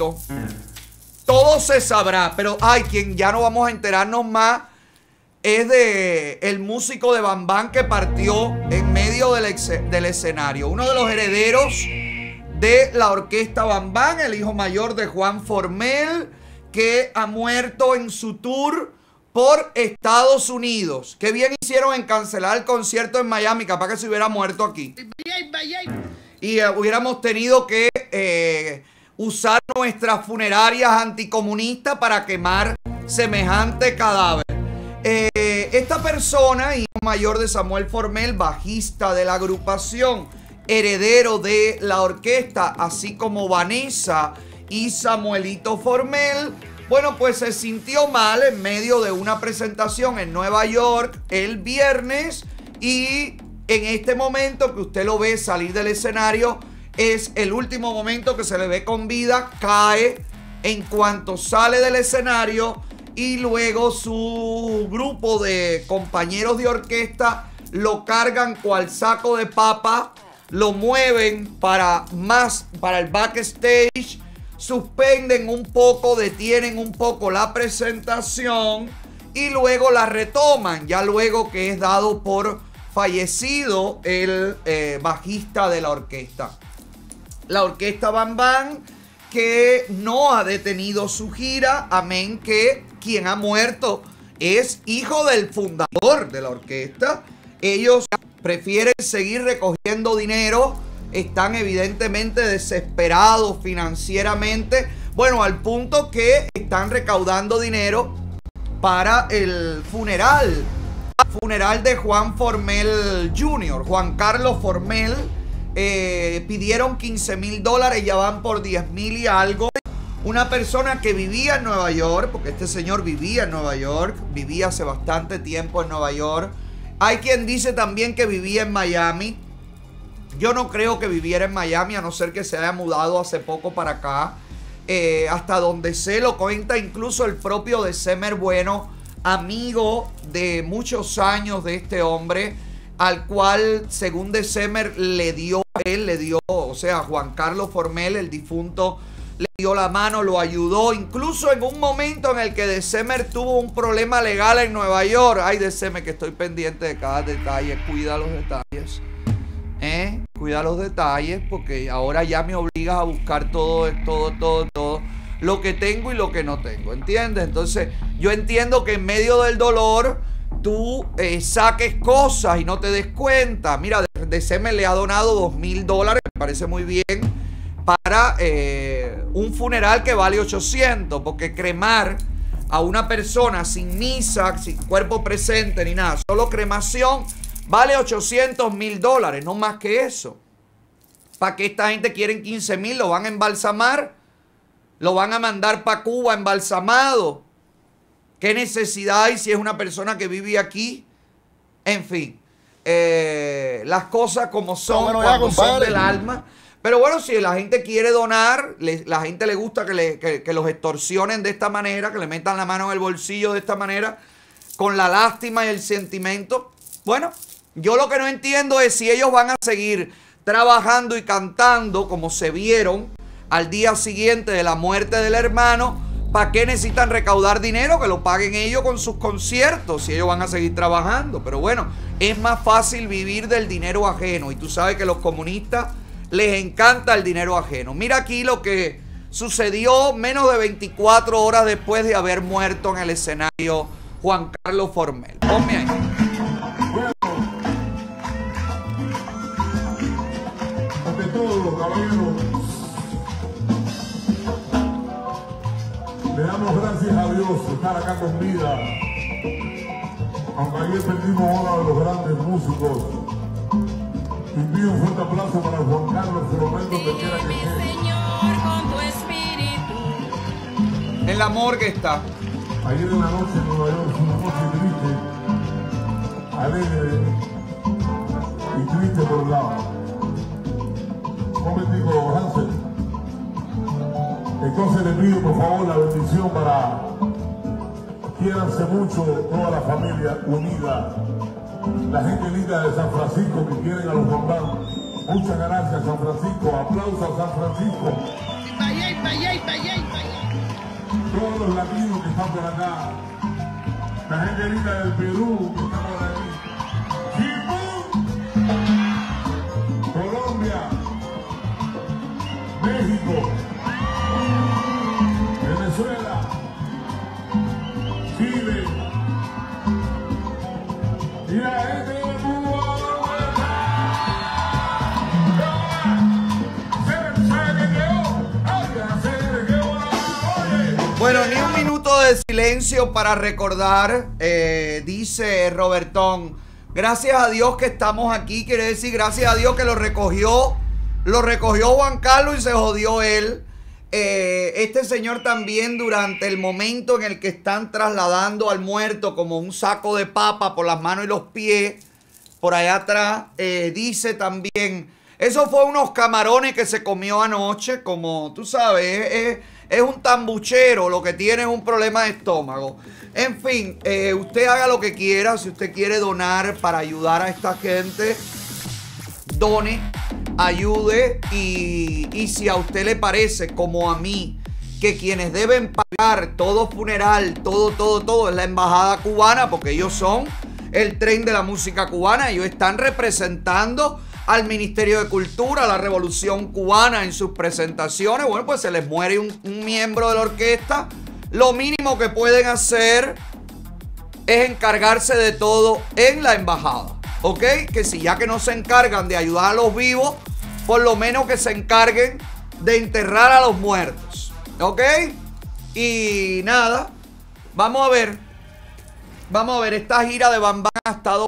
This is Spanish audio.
esto, todo se sabrá. Pero hay quien ya no vamos a enterarnos más. Es de el músico de Bambán que partió en medio del escenario. Uno de los herederos de la orquesta Bambán, el hijo mayor de Juan Formel, que ha muerto en su tour por Estados Unidos. Qué bien hicieron en cancelar el concierto en Miami, capaz que se hubiera muerto aquí. Y hubiéramos tenido que usar nuestras funerarias anticomunistas para quemar semejante cadáver. Esta persona, hijo mayor de Samuel Formel, bajista de la agrupación, heredero de la orquesta, así como Vanessa y Samuelito Formel, bueno, pues se sintió mal en medio de una presentación en Nueva York el viernes, y en este momento que usted lo ve salir del escenario es el último momento que se le ve con vida. Cae en cuanto sale del escenario y luego su grupo de compañeros de orquesta lo cargan cual saco de papa, lo mueven para el backstage, suspenden un poco, detienen un poco la presentación y luego la retoman, ya luego que es dado por fallecido el bajista de la orquesta. La orquesta Bambán, que no ha detenido su gira, amén que quien ha muerto es hijo del fundador de la orquesta. Ellos prefieren seguir recogiendo dinero, están evidentemente desesperados financieramente, bueno, al punto que están recaudando dinero para el funeral de Juan Formel Jr., Juan Carlos Formel. Pidieron $15,000, ya van por 10,000 y algo. Una persona que vivía en Nueva York, porque este señor vivía en Nueva York, vivía hace bastante tiempo en Nueva York. Hay quien dice también que vivía en Miami. Yo no creo que viviera en Miami, a no ser que se haya mudado hace poco para acá. Hasta donde sé, lo cuenta incluso el propio December Bueno, amigo de muchos años de este hombre, al cual, según December, o sea, Juan Carlos Formel, el difunto, le dio la mano, lo ayudó, incluso en un momento en el que December tuvo un problema legal en Nueva York. Ay, December, que estoy pendiente de cada detalle, cuida los detalles. Cuida los detalles, porque ahora ya me obligas a buscar todo lo que tengo y lo que no tengo, ¿entiendes? Entonces, yo entiendo que en medio del dolor tú saques cosas y no te des cuenta. Mira, December le ha donado $2,000, me parece muy bien, para un funeral que vale 800, porque cremar a una persona sin misa, sin cuerpo presente ni nada, solo cremación, vale $800,000, no más que eso. ¿Para qué esta gente quieren 15,000? Lo van a embalsamar, lo van a mandar para Cuba embalsamado. ¿Qué necesidad hay si es una persona que vive aquí? En fin, las cosas como son, cuando son del alma. Pero bueno, si la gente quiere donar, la gente le gusta que los extorsionen de esta manera, que le metan la mano en el bolsillo de esta manera, con la lástima y el sentimiento. Bueno, yo lo que no entiendo es si ellos van a seguir trabajando y cantando como se vieron al día siguiente de la muerte del hermano. ¿Para qué necesitan recaudar dinero? Que lo paguen ellos con sus conciertos, si ellos van a seguir trabajando. Pero bueno, es más fácil vivir del dinero ajeno. Y tú sabes que a los comunistas les encanta el dinero ajeno. Mira aquí lo que sucedió menos de 24 horas después de haber muerto en el escenario Juan Carlos Formel. Ponme ahí. Ante todo, los caballeros, le damos gracias a Dios por estar acá con vida. Aunque ayer perdimos uno de los grandes músicos. Te envío un fuerte aplauso para Juan Carlos Formel, donde quiera que esté. En la morgue está. Ayer en la noche en Nueva York fue una noche triste, alegre y triste por un lado. Un momentico, Hansel. Entonces le pido por favor la bendición para quiéranse mucho toda la familia unida, la gente linda de San Francisco que quieren a los Bambán. Muchas gracias San Francisco, aplausos a San Francisco. Todos los latinos que están por acá, la gente linda del Perú que está por ahí, Colombia, México, Venezuela, Chile y la gente de Cuba. Bueno, ni un minuto de silencio para recordar, dice Robertón. Gracias a Dios que estamos aquí, quiere decir gracias a Dios que lo recogió Juan Carlos y se jodió él. Este señor también, durante el momento en el que están trasladando al muerto como un saco de papa por las manos y los pies, por allá atrás, dice también, eso fue unos camarones que se comió anoche, como tú sabes, es un tambuchero, lo que tiene es un problema de estómago. En fin, usted haga lo que quiera. Si usted quiere donar para ayudar a esta gente, done, ayude. Y si a usted le parece, como a mí, que quienes deben pagar todo funeral, todo es la embajada cubana, porque ellos son el tren de la música cubana, ellos están representando al Ministerio de Cultura, a la Revolución Cubana en sus presentaciones. Bueno, pues se les muere un miembro de la orquesta. Lo mínimo que pueden hacer es encargarse de todo en la embajada, ¿ok? Que si ya que no se encargan de ayudar a los vivos, por lo menos que se encarguen de enterrar a los muertos, ¿ok? Y nada, vamos a ver, esta gira de Bam Bam ha estado